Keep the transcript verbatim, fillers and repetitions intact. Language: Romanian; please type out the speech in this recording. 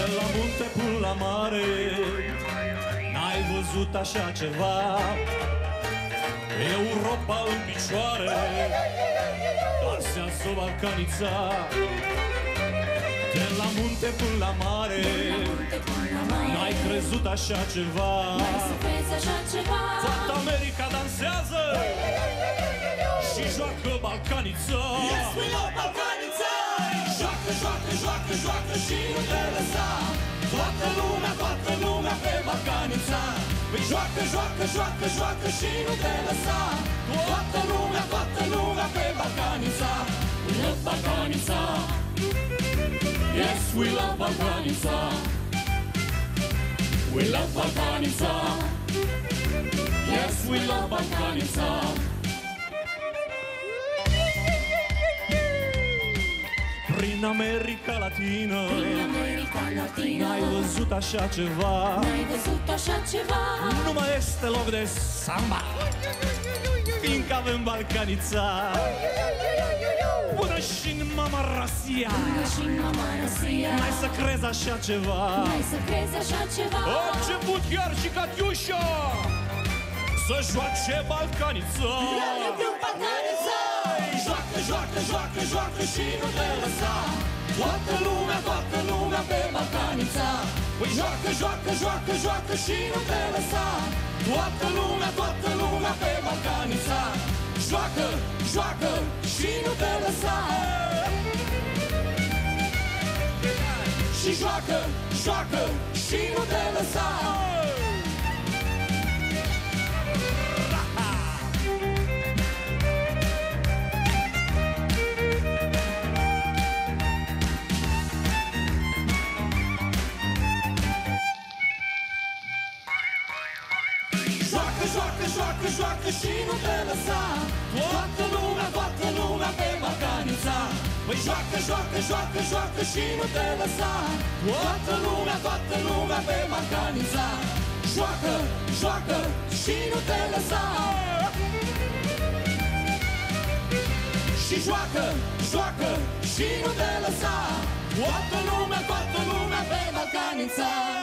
la munte până la mare, n-ai văzut așa ceva. Europa în picioare, dansează balcanița. De la munte până la mare, n-ai crezut așa ceva. Toată America dansează și joacă balcanița. Yes, we love balcanița. Joacă, joacă, joacă, joacă și nu te lăsa. Toată lumea, toată lumea pe balcanița. Păi joacă, joacă, joacă, joacă și nu te lăsa. Toată lumea, toată lumea pe balcanița. We love balcanița. Yes, we love balcanița. We love balcanița. Yes, we love balcanița. Prin America Latină, Prin America Latină, n-ai văzut așa ceva. N-ai văzut așa ceva. Nu mai este loc de samba, fiindcă avem balcanița. Până și în Mama Rasia, Până și în Mama Rasia, n-ai să crezi așa ceva. N-ai să crezi așa ceva. A început chiar și Catiușa să joace balcanița. Joacă, joacă, joacă, joacă și nu te lăsa. Toată lumea, toată lumea pe balcanița. Păi joacă, joacă, joacă, joacă și nu te lăsa. Toată lumea, toată lumea pe balcanița. Joacă, joacă și nu te lăsa. Și joacă, joacă și nu te lăsa. Joacă, joacă, joacă și nu te lăsa. Toată lumea, toată lumea pe balcanița. Păi joacă, joacă, joacă, joacă și nu te lăsa. Toată lumea, toată lumea pe balcanița. Joacă, joacă și nu te lăsa. Și joacă, joacă și nu te lăsa. Toată lumea, toată lumea pe balcanița.